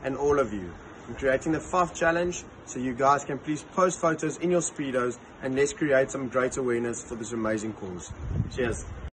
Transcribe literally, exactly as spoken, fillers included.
and all of you in creating the F U F challenge, so you guys can please post photos in your speedos and let's create some great awareness for this amazing cause. Cheers.